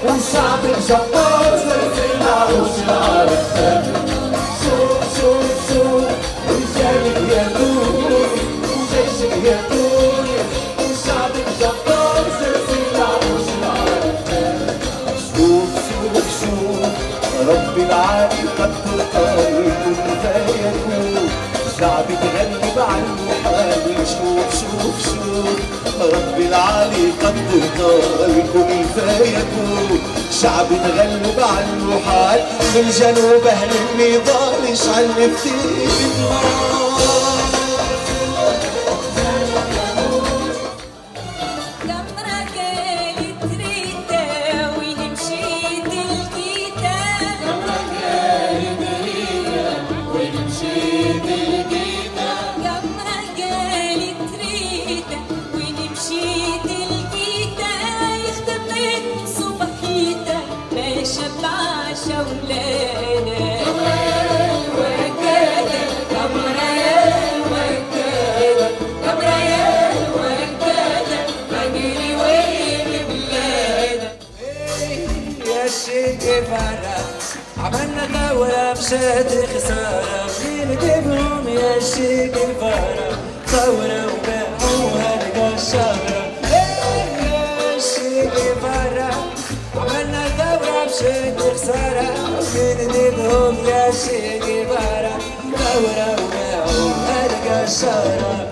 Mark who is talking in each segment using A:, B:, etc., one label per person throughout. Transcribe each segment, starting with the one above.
A: والشعب الجبار زلزلنا وشعار الثامن. شوف شوف شوف رجالك يا دور وجيشك يا دور والشعب الجبار زلزلنا وشعار الثامن. شوف شوف شوف ربي العالي قدر قلبكم فيكون شعب تغلب على المحال. شوف شوف شوف ربي العالي قدر قلبكم فيكون شعب تغلب على المحال. في الجنوب اهل النضال اشعل نفتيك النار.
B: عملنا ثورة مشات خسارة فين نجيبهم يا شيك الفارة ثورة وباعوها القشارة. يا شيك الفارة عملنا ثورة مشات خسارة فين نجيبهم يا شيك الفارة ثورة وباعوها القشارة.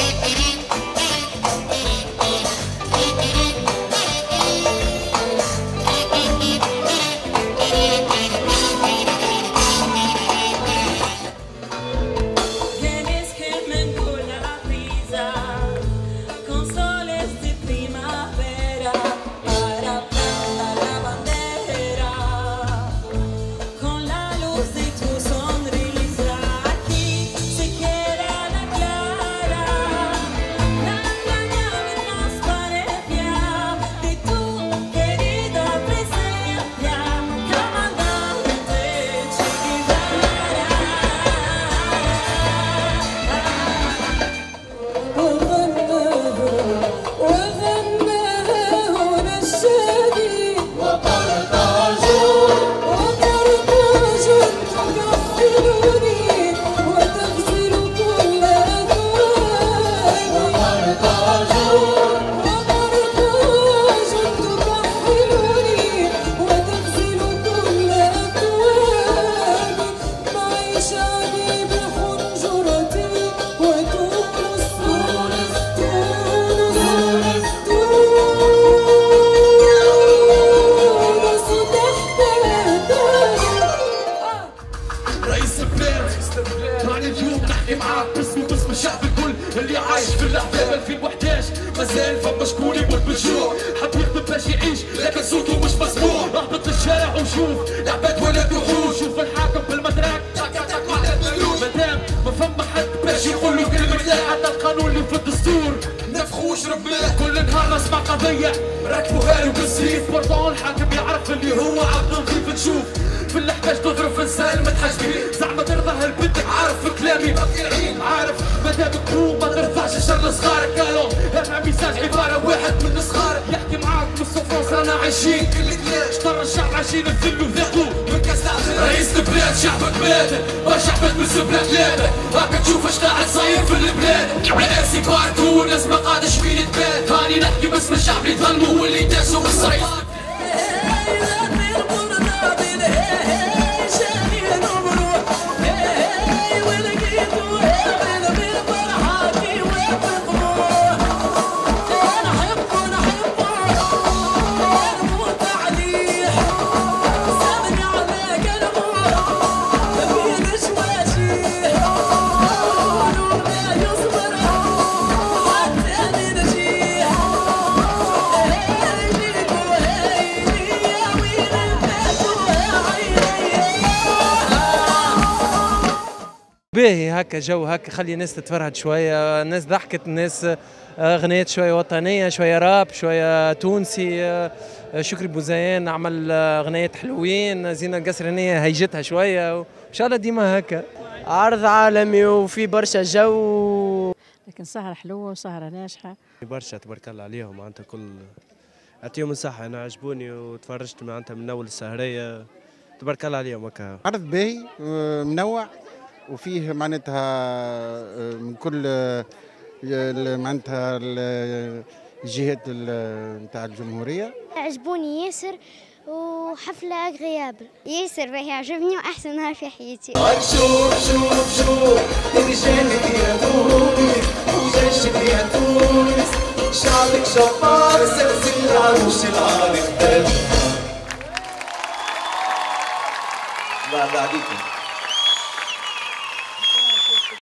C: اللي عايش في الاحزاب 2011 مازال فما شكون يموت بالجوع حب يخدم باش يعيش لكن صوته مش مسموع. اهبط للشارع وشوف العباد ولا وحوش شوف الحاكم بالمدراك تاك تاك على الملوك مادام ما فما حد باش يقول له كلمة لا حتى القانون اللي في الدستور نفخوش رباه كل نهار نسمع قضية ركبوها له بالسيف برضه الحاكم يعرف اللي هو عبد نظيف. نشوف في الاحتاج تضرب في انسان ما تحجبي زعما ترضى لبنتك عارف في كلامي باقي العين عارف مادام تكون ما ترفعش شر صغارك. الو هذا ميساج عباره واحد من صغارك يحكي معاك من الصفر رانا عايشين كل كلاش ترى الشعب عايشين الذل وذاقوا من كاس رئيس البلاد شعبك بلادك ما شعبك من سبلة بلادك هاكا تشوف اش قاعد صاير في البلاد. رئاسي بارد هو الناس ما قادش فين تبات هاني نحكي باسم الشعب اللي ظلموا واللي داسوا بالصيف.
D: باهي هكا جو هكا خلي الناس تتفرهد شويه، الناس ضحكت، الناس غنيت شويه وطنيه، شويه راب، شويه تونسي. شكري بوزيان عمل غنيات حلوين، زينه القسرانيه هيجتها شويه، وان شاء الله ديما هكا.
E: عرض عالمي وفي برشا جو،
F: لكن سهرة حلوة وسهرة ناجحة
G: برشا تبارك الله عليهم. معناتها كل
F: يعطيهم الصحة. أنا عجبوني وتفرجت معناتها من أول السهرية، تبارك الله عليهم. هكا
G: عرض باهي منوع وفيه معناتها من كل معناتها الجهات نتاع الجمهورية.
H: عجبوني ياسر وحفلة اغريابل ياسر باهي، عجبني وأحسن نهار في حياتي.
A: شوف شوف شوف رجالك يا تونس وجيشك يا تونس، شعبك جبار سلسل العروش العارف. الله عليكم.